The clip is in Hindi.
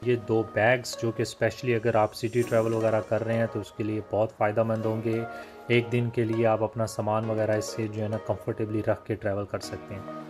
ये 2 बैग्स जो कि स्पेशली अगर आप सिटी ट्रैवल वगैरह कर रहे हैं तो उसके लिए बहुत फ़ायदेमंद होंगे। एक दिन के लिए आप अपना सामान वगैरह इससे जो है ना कंफर्टेबली रख के ट्रैवल कर सकते हैं।